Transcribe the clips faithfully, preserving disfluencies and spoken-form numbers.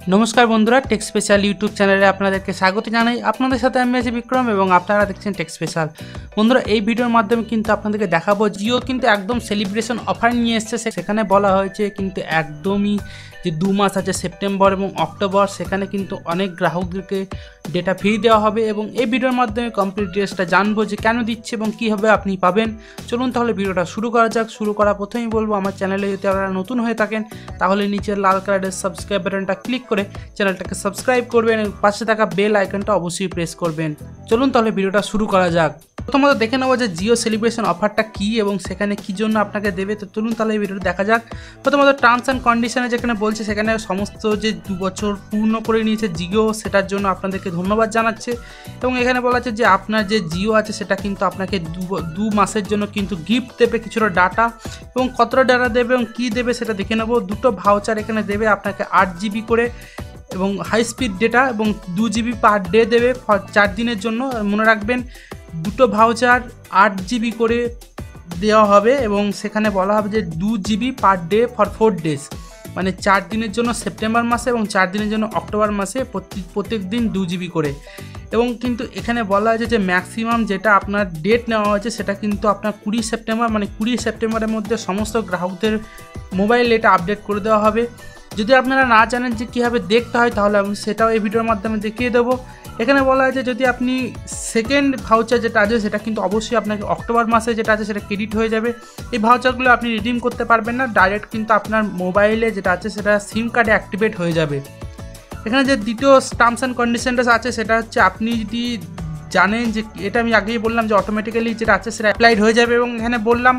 नमस्कार बंधुरा tech special YouTube चैनले आपनादेरके स्वागत जानाई। आपनादेर साथे आमि आछि विक्रम एबं आपनारा देखछेन टेक स्पेशल। बंधुरा এই ভিডিওর মাধ্যমে কিন্তু আপনাদেরকে দেখাবো জিও কিন্তু একদম সেলিব্রেশন অফার নিয়ে এসেছে। সেখানে বলা হয়েছে কিন্তু একদমই যে দু মাস আছে সেপ্টেম্বর এবং অক্টোবর, সেখানে কিন্তু অনেক গ্রাহকদেরকে ডেটা ফ্রি দেওয়া হবে এবং এই ভিডিওর মাধ্যমে কমপ্লিট ডিটেইলসটা জানবো যে কেন দিচ্ছে এবং কীভাবে আপনি পাবেন। চলুন তাহলে ভিডিওটা শুরু করা যাক। শুরু করার প্রথমেই বলবো আমার চ্যানেলে যদি আপনারা নতুন হয়ে থাকেন তাহলে নিচের লাল কালারের সাবস্ক্রাইব বাটনটা ক্লিক করে চ্যানেলটাকে সাবস্ক্রাইব করবেন এবং পাশে থাকা বেল আইকনটা অবশ্যই প্রেস করবেন। চলুন তাহলে ভিডিওটা শুরু করা যাক। প্রথমত দেখে নেবো যে জিও সেলিব্রেশন অফারটা কী এবং সেখানে কী জন্য আপনাকে দেবে। তো চলুন তাহলে এই ভিডিওটা দেখা যাক। প্রথমত টার্মস অ্যান্ড কন্ডিশনে যেখানে বলছে সেখানে সমস্ত যে দু বছর পূর্ণ করে নিয়েছে জিও, সেটার জন্য আপনাদেরকে ধন্যবাদ জানাচ্ছে এবং এখানে বলা আছে যে আপনার যে জিও আছে সেটা কিন্তু আপনাকে দু দু মাসের জন্য কিন্তু গিফট দেবে কিছুটা ডাটা এবং কতটা ডাটা দেবে এবং কী দেবে সেটা দেখে নেবো। দুটো ভাউচার এখানে দেবে আপনাকে আট জিবি করে এবং হাই স্পিড ডেটা এবং দু জিবি পার ডে দেবে চার দিনের জন্য। মনে রাখবেন দুটো ভাউচার আট জিবি করে দেওয়া হবে এবং সেখানে বলা হবে যে দু GB per day for four days, মানে চার দিনের জন্য সেপ্টেম্বর মাসে এবং চার দিনের জন্য অক্টোবর মাসে প্রত্যেক দিন দু জিবি করে। এবং কিন্তু এখানে বলা হয়েছে যে ম্যাক্সিমাম যেটা আপনার ডেট নেওয়া হয়েছে সেটা কিন্তু আপনার কুড়ি সেপ্টেম্বর, মানে কুড়ি সেপ্টেম্বরের মধ্যে সমস্ত গ্রাহকদের মোবাইল এটা আপডেট করে দেওয়া হবে। যদি আপনারা না জানেন যে কীভাবে দেখতে হয় তাহলে আমি সেটাও এই ভিডিওর মাধ্যমে দেখিয়ে দেবো। এখানে বলা হয়েছে যদি আপনি সেকেন্ড ভাউচার যেটা আছে সেটা কিন্তু অবশ্যই আপনাকে অক্টোবর মাসে যেটা আছে সেটা ক্রেডিট হয়ে যাবে। এই ভাউচারগুলো আপনি রিডিম করতে পারবেন না, ডাইরেক্ট কিন্তু আপনার মোবাইলে যেটা আছে সেটা সিম কার্ডে অ্যাক্টিভেট হয়ে যাবে। এখানে যে দ্বিতীয় টার্মস অ্যান্ড কন্ডিশনটা আছে সেটা হচ্ছে আপনি যদি জানেন যে এটা আমি আগেই বললাম যে অটোমেটিক্যালি যেটা আছে সেটা অ্যাপ্লাইড হয়ে যাবে এবং এখানে বললাম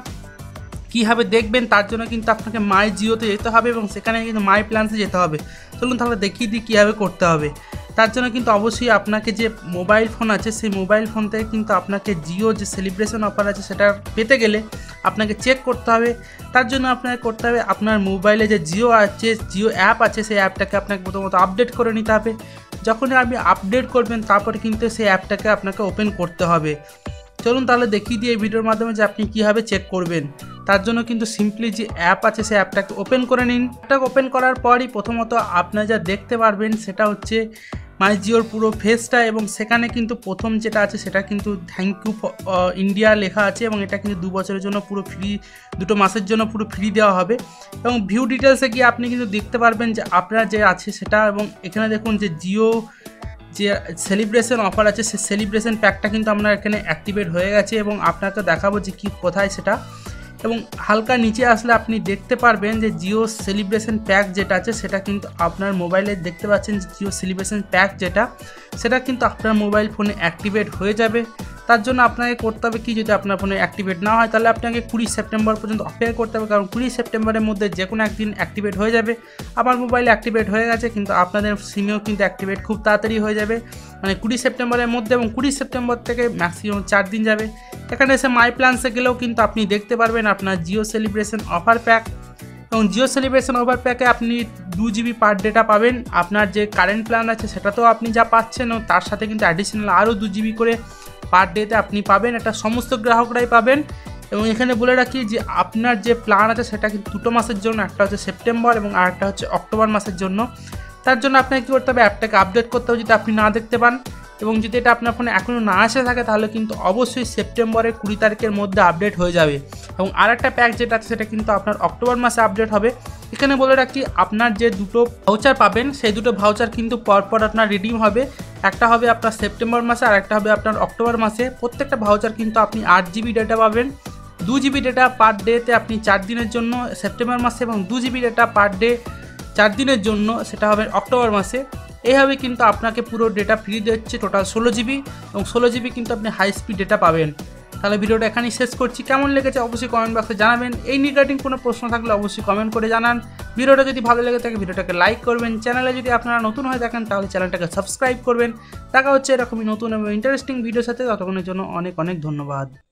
কীভাবে দেখবেন তার জন্য কিন্তু আপনাকে মাই জিওতে যেতে হবে এবং সেখানে কিন্তু মাই প্ল্যান্সে যেতে হবে। চলুন তাহলে দেখিয়ে দিই কীভাবে করতে হবে। তার জন্য কিন্তু অবশ্যই আপনাকে যে মোবাইল ফোন আছে সেই মোবাইল ফোন থেকে কিন্তু আপনাকে জিও যে সেলিব্রেশন অফার আছে সেটা পেতে গেলে আপনাকে চেক করতে হবে। তার জন্য আপনাকে করতে হবে আপনার মোবাইলে যে জিও আছে, জিও অ্যাপ আছে, সেই অ্যাপটাকে আপনাকে প্রথমত আপডেট করে নিতে হবে। যখনই আপনি আপডেট করবেন তারপরে কিন্তু সেই অ্যাপটাকে আপনাকে ওপেন করতে হবে। চলুন তাহলে দেখিয়ে দিই এই ভিডিওর মাধ্যমে যে আপনি কীভাবে চেক করবেন। তার জন্য কিন্তু সিম্পলি যে অ্যাপ আছে সেই অ্যাপটাকে ওপেন করে নিন। অ্যাপটাকে ওপেন করার পরই প্রথমত আপনারা যা দেখতে পারবেন সেটা হচ্ছে মাই জিওর পুরো ফেসটা এবং সেখানে কিন্তু প্রথম যেটা আছে সেটা কিন্তু থ্যাংক ইউ ইন্ডিয়া লেখা আছে এবং এটা কিন্তু দু বছরের জন্য পুরো ফ্রি, দুটো মাসের জন্য পুরো ফ্রি দেওয়া হবে। এবং ভিউ ডিটেলসে গিয়ে আপনি কিন্তু দেখতে পারবেন যে আপনার যে আছে সেটা এবং এখানে দেখুন যে জিও যে সেলিব্রেশন অফার আছে সেই সেলিব্রেশন প্যাকটা কিন্তু আপনার এখানে অ্যাক্টিভেট হয়ে গেছে এবং আপনাকে দেখাবো যে কী কোথায় সেটা। এবং হালকা নিচে আসলে আপনি দেখতে পারবেন যে জিও সেলিব্রেশন প্যাক যেটা আছে সেটা কিন্তু আপনার মোবাইলে দেখতে পাচ্ছেন যে জিও সেলিব্রেশন প্যাক যেটা সেটা কিন্তু আপনার মোবাইল ফোনে অ্যাক্টিভেট হয়ে যাবে। তার জন্য আপনাকে করতে হবে কি, যদি আপনার ফোনে অ্যাক্টিভেট না হয় তাহলে আপনাকে কুড়ি সেপ্টেম্বর পর্যন্ত অপেক্ষা করতে হবে, কারণ কুড়ি সেপ্টেম্বরের মধ্যে যে কোনো একদিন অ্যাক্টিভেট হয়ে যাবে। আমার মোবাইলে অ্যাক্টিভেট হয়ে গেছে কিন্তু আপনাদের সিমেও কিন্তু অ্যাক্টিভেট খুব তাড়াতাড়ি হয়ে যাবে, মানে কুড়ি সেপ্টেম্বরের মধ্যে এবং কুড়ি সেপ্টেম্বর থেকে ম্যাক্সিমাম চার দিন যাবে। এখানে এসে মাই প্ল্যান্সে গেলেও কিন্তু আপনি দেখতে পারবেন আপনার জিও সেলিব্রেশন অফার প্যাক এবং জিও সেলিব্রেশন অফার প্যাকে আপনি দু জিবি পার ডেটা পাবেন। আপনার যে কারেন্ট প্ল্যান আছে সেটাতেও আপনি যা পাচ্ছেন এবং তার সাথে কিন্তু অ্যাডিশনাল আরও দু জিবি করে পার ডেতে আপনি পাবেন। এটা সমস্ত গ্রাহকরাই পাবেন। এবং এখানে বলে রাখি যে আপনার যে প্ল্যান আছে সেটা কিন্তু দুটো মাসের জন্য, একটা হচ্ছে সেপ্টেম্বর এবং আরেকটা হচ্ছে অক্টোবর মাসের জন্য। তার জন্য আপনাকে কী করতে হবে, অ্যাপটাকে আপডেট করতে হবে যদি আপনি না দেখতে পান এবং যদি এটা আপনার ফোনে এখনও না আসে থাকে তাহলে কিন্তু অবশ্যই সেপ্টেম্বরের কুড়ি তারিখের মধ্যে আপডেট হয়ে যাবে। এবং আরেকটা প্যাক যেটা আছে সেটা কিন্তু আপনার অক্টোবর মাসে আপডেট হবে। এখানে বলে রাখি আপনার যে দুটো ভাউচার পাবেন সেই দুটো ভাউচার কিন্তু পরপর আপনার রিডিম হবে। একটা হবে আপনার সেপ্টেম্বর মাসে আর একটা হবে আপনার অক্টোবর মাসে। প্রত্যেকটা ভাউচার কিন্তু আপনি আট জিবি ডেটা পাবেন, দু জিবি ডেটা পার ডেতে আপনি চার দিনের জন্য সেপ্টেম্বর মাসে এবং দু জিবি ডেটা পার ডে চার দিনের জন্য সেটা হবে অক্টোবর মাসে। এইভাবে কিন্তু আপনাকে পুরো ডেটা ফ্রি দিচ্ছে, টোটাল ষোলো জিবি এবং ষোলো জিবি কিন্তু আপনি হাই স্পিড ডেটা পাবেন। তাহলে ভিডিওটা এখানেই শেষ করছি। কেমন লেগেছে অবশ্যই কমেন্ট বক্সে জানাবেন। এই রিগার্ডিং কোনো প্রশ্ন থাকলে অবশ্যই কমেন্ট করে জানান। ভিডিওটা যদি ভালো লেগে থাকে ভিডিওটাকে লাইক করবেন। চ্যানেলে যদি আপনারা নতুন হয়ে থাকেন তাহলে চ্যানেলটাকে সাবস্ক্রাইব করবেন। দেখা হচ্ছে এরকমই নতুন এবং ইন্টারেস্টিং ভিডিওর সাথে। ততক্ষণের জন্য অনেক অনেক ধন্যবাদ।